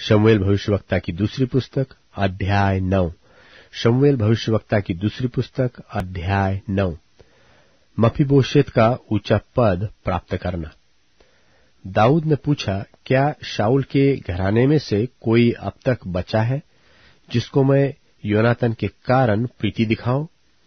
शमूएल भविष्यवक्ता की दूसरी पुस्तक अध्याय 9। शमूएल भविष्यवक्ता की दूसरी पुस्तक अध्याय 9। मफीबोशेत का ऊंचा पद प्राप्त करना। दाऊद ने पूछा, क्या शाऊल के घराने में से कोई अब तक बचा है जिसको मैं योनातन के कारण प्रीति दिखाऊं?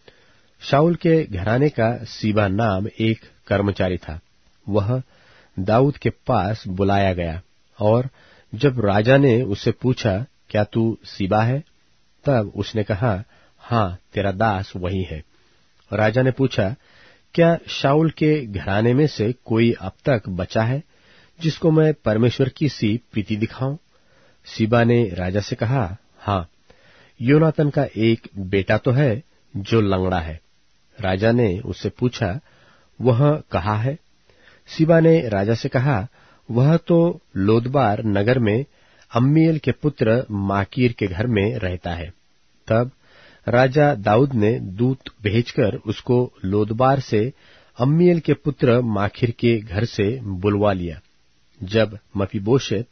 शाऊल के घराने का सीबा नाम एक कर्मचारी था। वह दाऊद के पास बुलाया गया और जब राजा ने उससे पूछा, क्या तू सीबा है? तब उसने कहा, हाँ, तेरा दास वही है। राजा ने पूछा, क्या शाऊल के घराने में से कोई अब तक बचा है जिसको मैं परमेश्वर की सी प्रीति दिखाऊं? सीबा ने राजा से कहा, हाँ, योनातन का एक बेटा तो है जो लंगड़ा है। राजा ने उससे पूछा, वह कहाँ है? सीबा ने राजा से कहा, वह तो लोदबार नगर में अम्मीएल के पुत्र माकीर के घर में रहता है। तब राजा दाऊद ने दूत भेजकर उसको लोदबार से अम्मीएल के पुत्र माकीर के घर से बुलवा लिया। जब मफीबोशेत,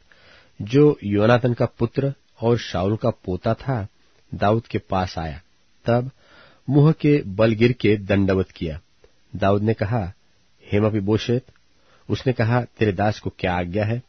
जो योनातन का पुत्र और शाऊल का पोता था, दाऊद के पास आया, तब मुंह के बल गिर के दंडवत किया। दाऊद ने कहा, हे मफीबोशेत। उसने कहा, तेरे दास को क्या आज्ञा है?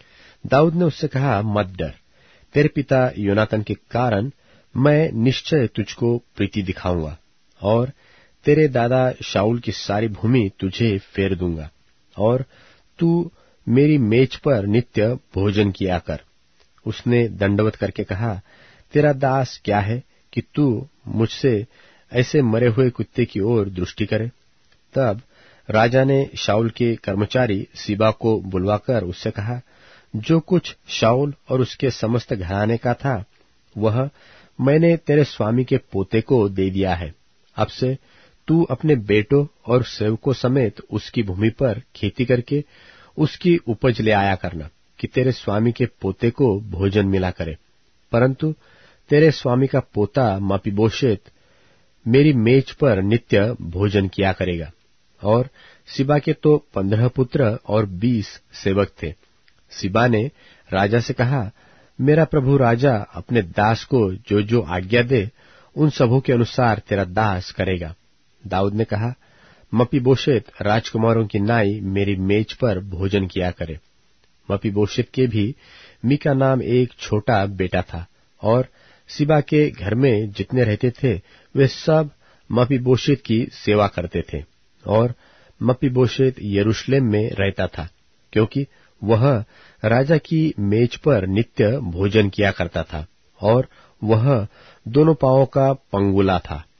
दाऊद ने उससे कहा, मत डर, तेरे पिता योनातन के कारण मैं निश्चय तुझको प्रीति दिखाऊंगा और तेरे दादा शाऊल की सारी भूमि तुझे फेर दूंगा और तू मेरी मेज पर नित्य भोजन किया कर। उसने दंडवत करके कहा, तेरा दास क्या है कि तू मुझसे ऐसे मरे हुए कुत्ते की ओर दृष्टि करे? तब राजा ने शाऊल के कर्मचारी सीबा को बुलवाकर उससे कहा, जो कुछ शाऊल और उसके समस्त घराने का था वह मैंने तेरे स्वामी के पोते को दे दिया है। अब से तू अपने बेटों और सेवकों समेत उसकी भूमि पर खेती करके उसकी उपज ले आया करना कि तेरे स्वामी के पोते को भोजन मिला करे। परंतु तेरे स्वामी का पोता मफीबोशेत मेरी मेज पर नित्य भोजन किया करेगा। और सीबा के तो 15 पुत्र और 20 सेवक थे। सीबा ने राजा से कहा, मेरा प्रभु राजा अपने दास को जो जो आज्ञा दे उन सबों के अनुसार तेरा दास करेगा। दाऊद ने कहा, मफीबोशेत राजकुमारों की नाई मेरी मेज पर भोजन किया करे। मफीबोशेत के भी मीका नाम एक छोटा बेटा था और सीबा के घर में जितने रहते थे वे सब मफीबोशेत की सेवा करते थे। और मफीबोशेत यरूशलेम में रहता था क्योंकि वह राजा की मेज पर नित्य भोजन किया करता था और वह दोनों पांवों का पंगुला था।